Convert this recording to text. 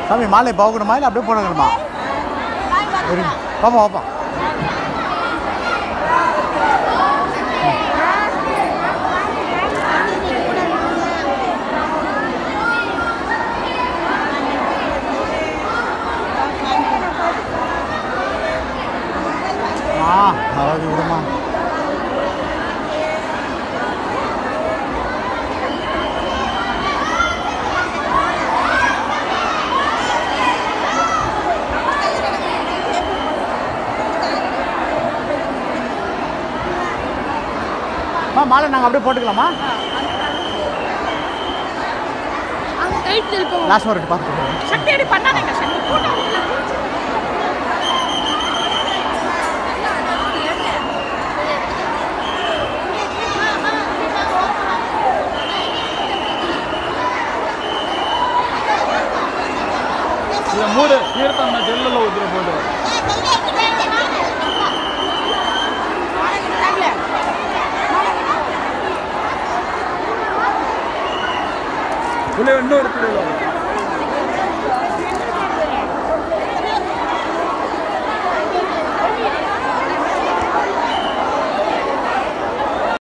சாமி மாலை போகணுமா இல்லை அப்படியே போனணுமா? பாப்பா பாப்பா. அதாவது விடுமா மாலை நாங்கள் அப்படியே போட்டுக்கலாமா? லாஸ்ட் ஒரு பார்த்து மூடு தீர்த்தம் ஜெல்லில் ஊற்றுற போட்டு இன்னும் எடுத்துடுவோம்.